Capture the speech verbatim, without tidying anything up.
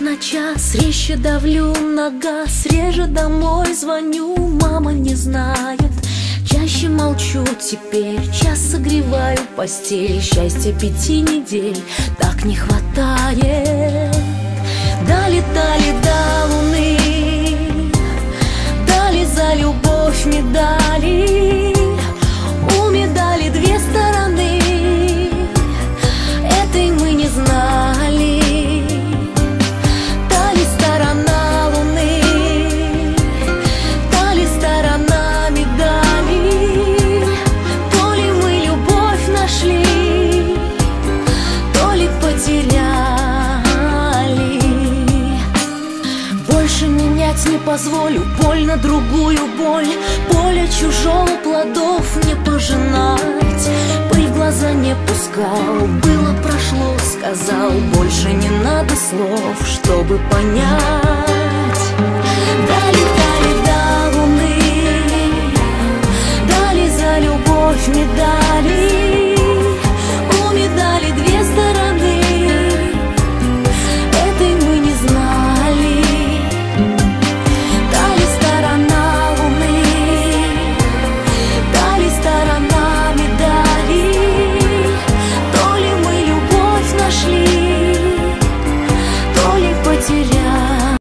на час, резче давлю на газ, реже домой звоню, мама не знает. Чаще молчу теперь, час согреваю постель. Счастья пяти недель так не хватает. Долетали до луны, дали за любовь медали. У медали две стороны, этой мы не знали. Та ли сторона луны, та ли сторона медали. То ли мы любовь нашли, то ли потеряли. Больше менять не позволю, боль на другую боль. Поле чужого плодов не пожинать. Пыль в глаза не пускал, было прошло, сказал. Больше не надо слов, чтобы понять. Долетали до луны, дали за любовь медали.